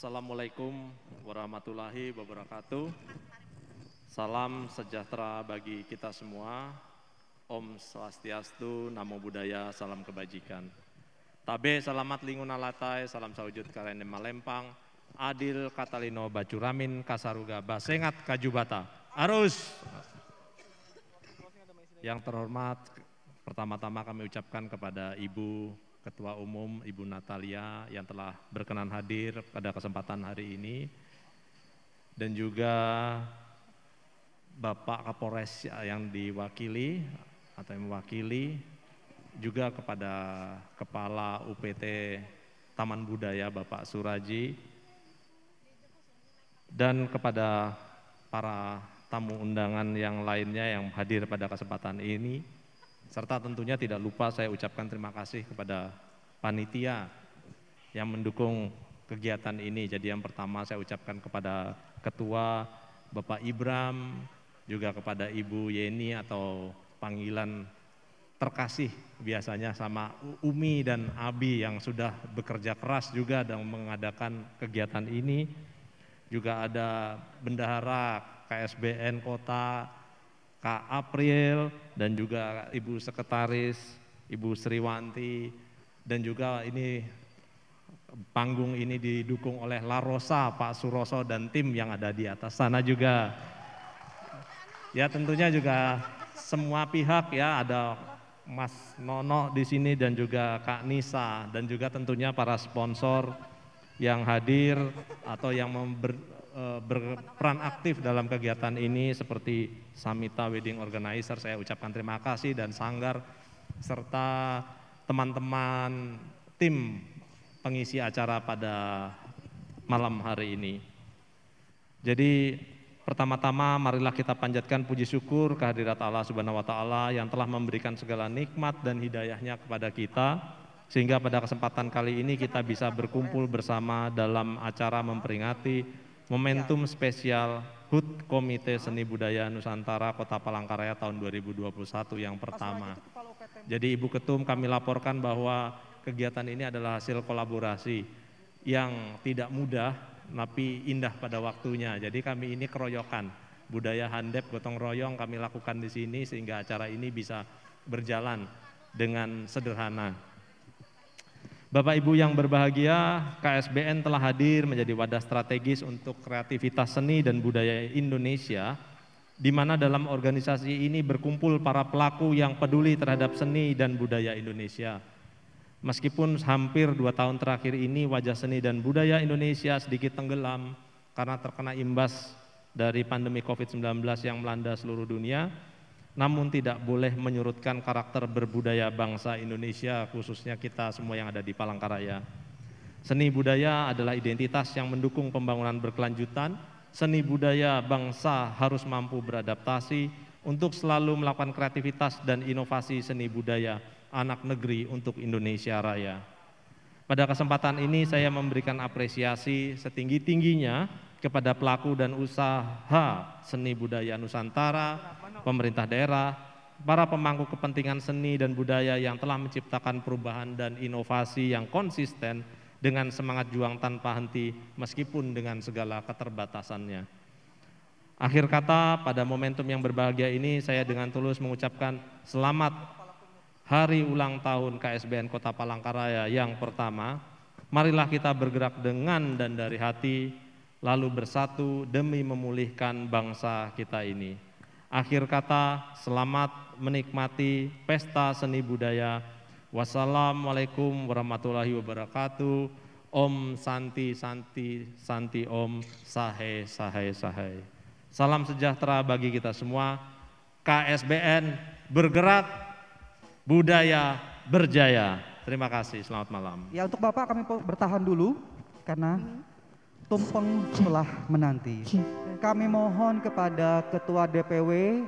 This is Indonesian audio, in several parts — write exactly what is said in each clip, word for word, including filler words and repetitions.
Assalamualaikum warahmatullahi wabarakatuh. Salam sejahtera bagi kita semua. Om Swastiastu, Namo Buddhaya, salam kebajikan. Tabe salamat linguna latai, salam saujud karene malempang. Adil Katalino Bacuramin Kasaruga Basengat Kajubata. Arus. Yang terhormat, pertama-tama kami ucapkan kepada Ibu Ketua Umum Ibu Natalia yang telah berkenan hadir pada kesempatan hari ini, dan juga Bapak Kapolres yang diwakili atau yang mewakili, juga kepada Kepala U P T Taman Budaya Bapak Suraji, dan kepada para tamu undangan yang lainnya yang hadir pada kesempatan ini. Serta tentunya tidak lupa saya ucapkan terima kasih kepada panitia yang mendukung kegiatan ini. Jadi yang pertama saya ucapkan kepada Ketua Bapak Ibram, juga kepada Ibu Yeni atau panggilan terkasih biasanya, sama Umi dan Abi yang sudah bekerja keras juga dalam mengadakan kegiatan ini. Juga ada Bendahara K S B N Kota, Kak April, dan juga Ibu Sekretaris, Ibu Sriwanti, dan juga ini panggung ini didukung oleh La Rosa, Pak Suroso, dan tim yang ada di atas sana juga. Ya tentunya juga semua pihak ya, ada Mas Nono di sini dan juga Kak Nisa, dan juga tentunya para sponsor yang hadir atau yang member, berperan aktif dalam kegiatan ini seperti Samita Wedding Organizer, saya ucapkan terima kasih, dan Sanggar serta teman-teman tim pengisi acara pada malam hari ini. Jadi pertama-tama marilah kita panjatkan puji syukur kehadirat Allah Subhanahu wa taala yang telah memberikan segala nikmat dan hidayahnya kepada kita, sehingga pada kesempatan kali ini kita bisa berkumpul bersama dalam acara memperingati momentum spesial H U T Komite Seni Budaya Nusantara Kota Palangkaraya tahun dua ribu dua puluh satu yang pertama. Jadi Ibu Ketum, kami laporkan bahwa kegiatan ini adalah hasil kolaborasi yang tidak mudah tapi indah pada waktunya. Jadi kami ini keroyokan, budaya handep gotong royong kami lakukan di sini sehingga acara ini bisa berjalan dengan sederhana. Bapak Ibu yang berbahagia, K S B N telah hadir menjadi wadah strategis untuk kreativitas seni dan budaya Indonesia, di mana dalam organisasi ini berkumpul para pelaku yang peduli terhadap seni dan budaya Indonesia. Meskipun hampir dua tahun terakhir ini wajah seni dan budaya Indonesia sedikit tenggelam karena terkena imbas dari pandemi covid sembilan belas yang melanda seluruh dunia, namun tidak boleh menyurutkan karakter berbudaya bangsa Indonesia, khususnya kita semua yang ada di Palangkaraya. Seni budaya adalah identitas yang mendukung pembangunan berkelanjutan. Seni budaya bangsa harus mampu beradaptasi untuk selalu melakukan kreativitas dan inovasi seni budaya anak negeri untuk Indonesia Raya. Pada kesempatan ini saya memberikan apresiasi setinggi-tingginya kepada pelaku dan usaha seni budaya Nusantara, pemerintah daerah, para pemangku kepentingan seni dan budaya yang telah menciptakan perubahan dan inovasi yang konsisten dengan semangat juang tanpa henti meskipun dengan segala keterbatasannya. Akhir kata, pada momentum yang berbahagia ini saya dengan tulus mengucapkan selamat hari ulang tahun K S B N Kota Palangkaraya yang pertama. Marilah kita bergerak dengan dan dari hati, lalu bersatu demi memulihkan bangsa kita ini. Akhir kata, selamat menikmati pesta seni budaya. Wassalamualaikum warahmatullahi wabarakatuh. Om Santi Santi Santi Om Sahe Sahe Sahe. Salam sejahtera bagi kita semua. K S B N bergerak, budaya berjaya. Terima kasih, selamat malam. Ya, untuk Bapak kami bertahan dulu karena tumpeng telah menanti. Kami mohon kepada Ketua D P W,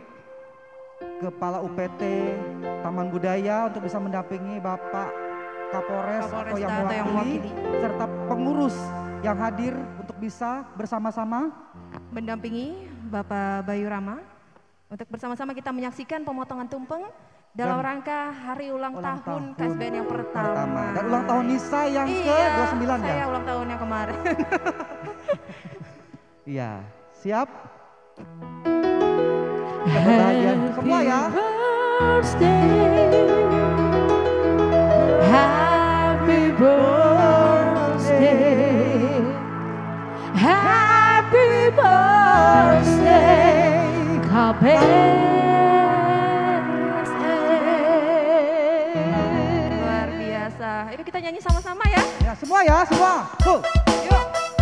Kepala U P T Taman Budaya untuk bisa mendampingi Bapak Kapolres, atau yang mewakili, yang mewakili serta pengurus yang hadir untuk bisa bersama-sama mendampingi Bapak Bayu Rama untuk bersama-sama kita menyaksikan pemotongan tumpeng dalam Dan rangka hari ulang, ulang tahun, tahun K S B N yang pertama. Dan ulang tahun Nisa yang iya, ke dua puluh sembilan ya? saya ulang tahun yang kemarin. Iya, siap? Kebahagiaan semua ya. Happy birthday, happy birthday, K B S N. Luar biasa. Itu kita nyanyi sama-sama ya. Ya semua ya, semua. Tuh. Yuk.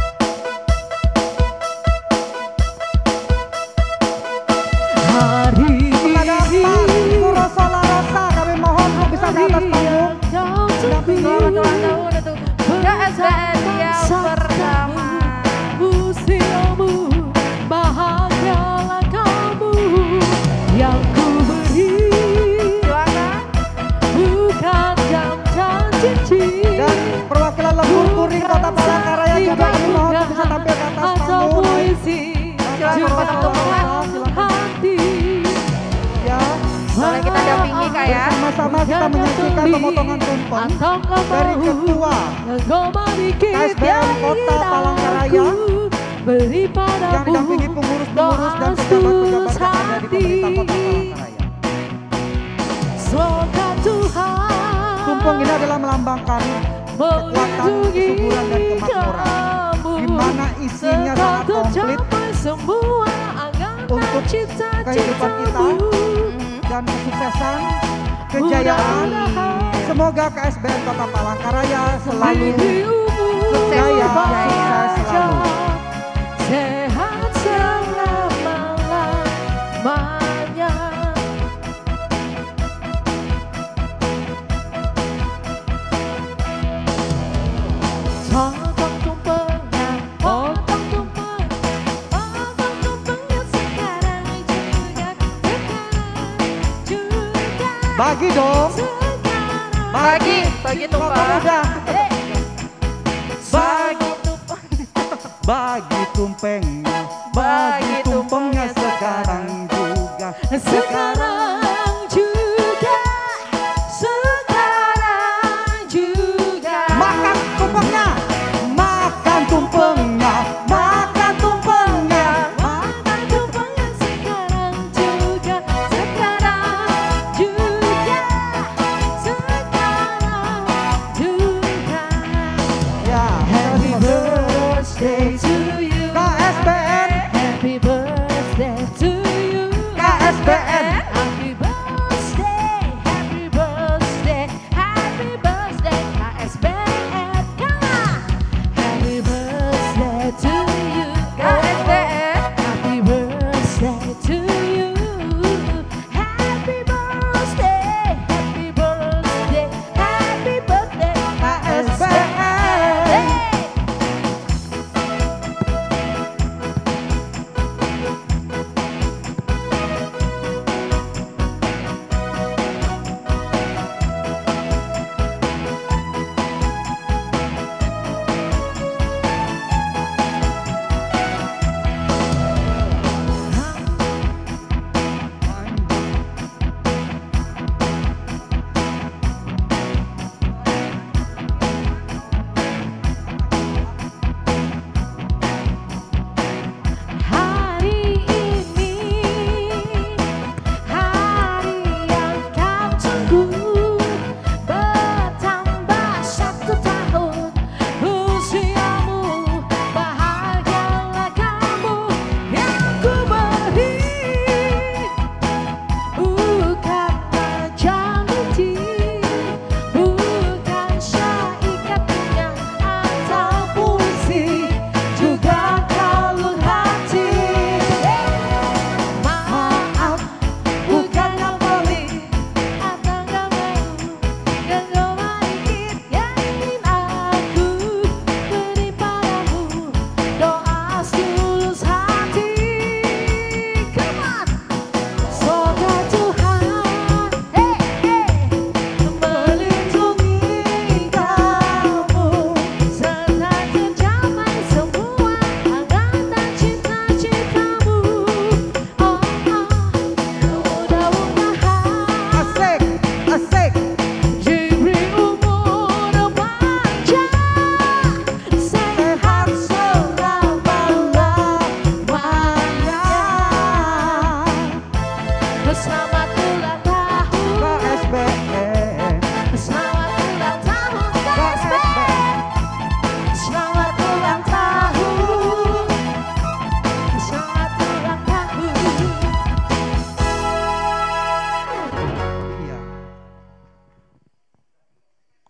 Hari Kepada Pak Suroso Larosa kami mohon untuk bisa ke atas panggung. selamat ulang tahun untuk K S B N yang pertama. Usiamu bahagialah kamu yang ku beri, Silakan. bukan jam dan cincin Dan perwakilan Lembur Kuring Kota Palangkaraya juga kami mohon untuk bisa tampil ke atas atau panggung. puisi Silakan juga potong tumpengan. hati. Ya, Boleh kita dampingi Kak ya. bersama-sama kita menyaksikan pemotongan tumpeng Atau kau dari mau Ketua engkau balikin K S B N Kota Palangkaraya beri yang padaku didampingi pengurus-pengurus dan pejabat-pejabat yang ada di pemerintah Kota Palangkaraya. Semoga Tuhan Tumpeng ini adalah melambangkan kekuatan, kesuburan dan kemakmuran, di mana isinya sangat komplit semua untuk kehidupan kita dan kesuksesan, kejayaan. Semoga K S B N Kota Palangkaraya selalu jaya, sukses selalu. Sehat selama-lamanya. Potong tumpengnya, potong tumpeng, potong tumpengnya sekarang juga, sekarang juga, Bagi dong, sekarang. Bagi, bagi Kota tumpeng. Muda. Bagi tumpeng. Bagi tumpengnya, bagi tumpengnya sekarang juga, Sekarang juga, sekarang juga. Makan tumpengnya, makan tumpengnya, makan tumpengnya. Makan tumpengnya sekarang juga, sekarang juga, sekarang juga. Ya, Happy birthday to you, K S B N, happy birthday to you, K S B N. happy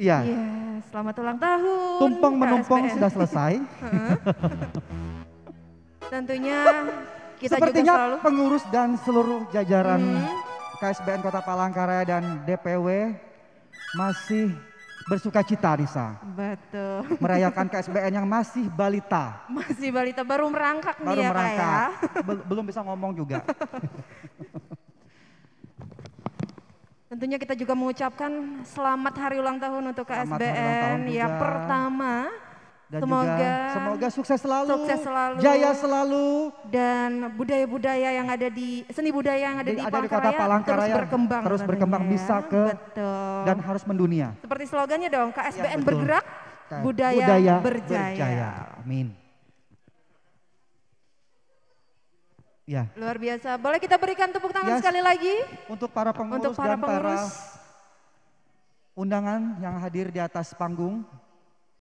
Iya. Yes, selamat ulang tahun. Tumpeng menumpang K S B N. sudah selesai. Tentunya kita Sepertinya juga selalu pengurus dan seluruh jajaran Hmm. K S B N Kota Palangkaraya dan D P W masih bersuka cita, Nisa, betul. merayakan K S B N yang masih balita, Masih balita baru merangkak baru nih ya Kak merangkak, ya. Bel- belum bisa ngomong juga. Tentunya kita juga mengucapkan selamat hari ulang tahun untuk Selamat K S B N hari ulang tahun yang juga. pertama. Dan Semoga juga semoga sukses selalu, sukses selalu. jaya selalu, Dan budaya-budaya yang ada di seni budaya yang ada Di- di, ada di Kota Palangkaraya, Palangkaraya terus berkembang, terus tentunya berkembang, ya. bisa ke Betul. dan harus mendunia. Seperti slogannya dong, K S B N Ya, betul. bergerak, K- budaya, berjaya. Amin. Ya, Luar biasa. Boleh kita berikan tepuk tangan Yes. sekali lagi untuk para pengurus untuk para dan para pengurus. undangan yang hadir di atas panggung.